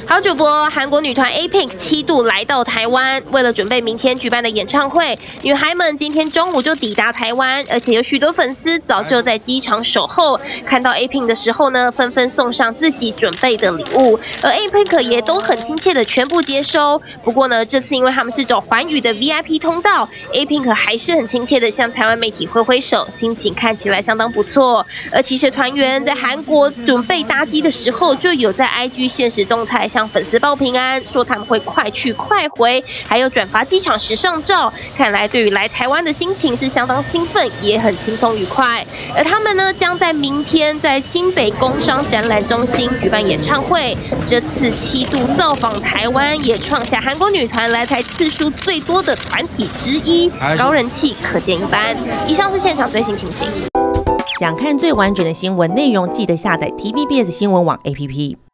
好主播，韩国女团 A-Pink 7度来到台湾，为了准备明天举办的演唱会，女孩们今天中午就抵达台湾，而且有许多粉丝早就在机场守候。看到 A-Pink 的时候呢，纷纷送上自己准备的礼物，而 A-Pink 也都很亲切的全部接收。不过呢，这次因为他们是走寰宇的 VIP 通道 ，A-Pink 还是很亲切的向台湾媒体挥挥手，心情看起来相当不错。而其实团员在韩国准备搭机的时候，就有在 IG 限时动态向粉丝报平安，说他们会快去快回，还有转发机场时尚照。看来对于来台湾的心情是相当兴奋，也很轻松愉快。而他们呢，将在明天在新北工商展览中心举办演唱会。这次7度造访台湾，也创下韩国女团来台次数最多的团体之一，高人气可见一斑。以上是现场最新情形。 想看最完整的新闻内容，记得下载 TVBS 新闻网 APP。